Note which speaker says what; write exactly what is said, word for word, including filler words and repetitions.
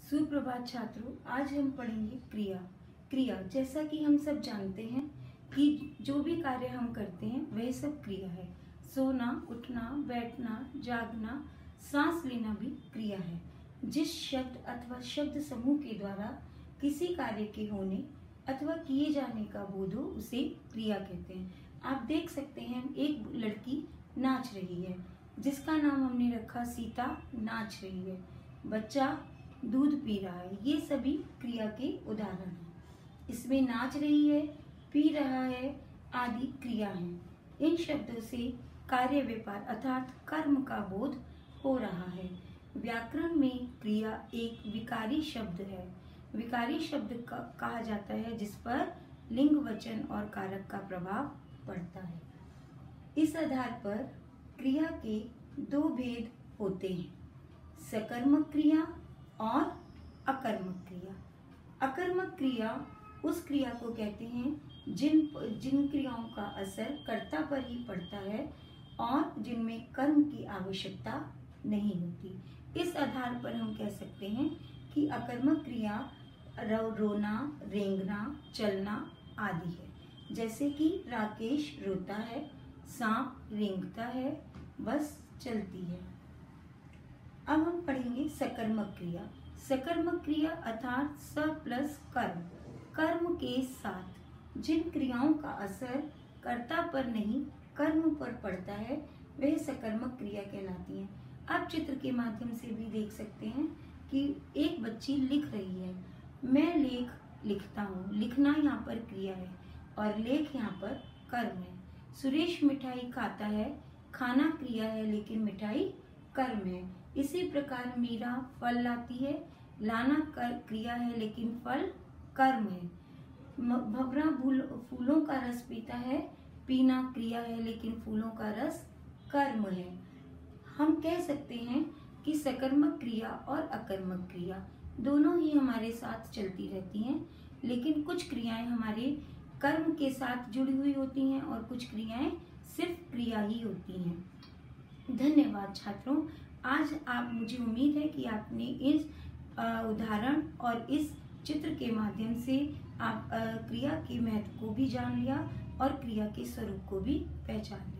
Speaker 1: सुप्रभात छात्रों, आज हम पढ़ेंगे क्रिया। क्रिया जैसा कि हम सब जानते हैं कि जो भी कार्य हम करते हैं वह सब क्रिया है। सोना, उठना, बैठना, जागना, सांस लेना भी क्रिया है। जिस शब्द अथवा शब्द समूह के द्वारा किसी कार्य के होने अथवा किए जाने का बोध हो उसे क्रिया कहते हैं। आप देख सकते हैं एक लड़की नाच रही है जिसका नाम हमने रखा सीता नाच रही है। बच्चा दूध पी रहा है। ये सभी क्रिया के उदाहरण हैं। इसमें नाच रही है, पी रहा है आदि क्रिया हैं। इन शब्दों से कार्य व्यापार अर्थात कर्म का बोध हो रहा है। व्याकरण में क्रिया एक विकारी शब्द है। विकारी शब्द का कहा जाता है जिस पर लिंग, वचन और कारक का प्रभाव पड़ता है। इस आधार पर क्रिया के दो भेद होते हैं, सकर्मक क्रिया और अकर्मक क्रिया। अकर्मक क्रिया उस क्रिया को कहते हैं जिन जिन क्रियाओं का असर कर्ता पर ही पड़ता है और जिनमें कर्म की आवश्यकता नहीं होती। इस आधार पर हम कह सकते हैं कि अकर्मक क्रिया रो, रोना, रेंगना, चलना आदि है। जैसे कि राकेश रोता है, सांप रेंगता है, बस चलती है। अब हम पढ़ेंगे सकर्मक क्रिया। सकर्मक क्रिया अर्थात स प्लस कर्म, कर्म के साथ जिन क्रियाओं का असर कर्ता पर नहीं कर्म पर पड़ता है वह सकर्मक क्रिया कहलाती है। आप चित्र के माध्यम से भी देख सकते हैं कि एक बच्ची लिख रही है। मैं लेख लिखता हूँ, लिखना यहाँ पर क्रिया है और लेख यहाँ पर कर्म है। सुरेश मिठाई खाता है, खाना क्रिया है लेकिन मिठाई कर्म है। इसी प्रकार मीरा फल लाती है, लाना कर क्रिया है लेकिन फल कर्म है। भंवरा फूलों का रस पीता है, पीना क्रिया है लेकिन फूलों का रस कर्म है। हम कह सकते हैं कि सकर्मक क्रिया और अकर्मक क्रिया दोनों ही हमारे साथ चलती रहती हैं, लेकिन कुछ क्रियाएं हमारे कर्म के साथ जुड़ी हुई होती हैं और कुछ क्रियाएं सिर्फ क्रिया ही होती हैं। धन्यवाद छात्रों। आज आप मुझे उम्मीद है कि आपने इस उदाहरण और इस चित्र के माध्यम से आप क्रिया के महत्व को भी जान लिया और क्रिया के स्वरूप को भी पहचान लिया।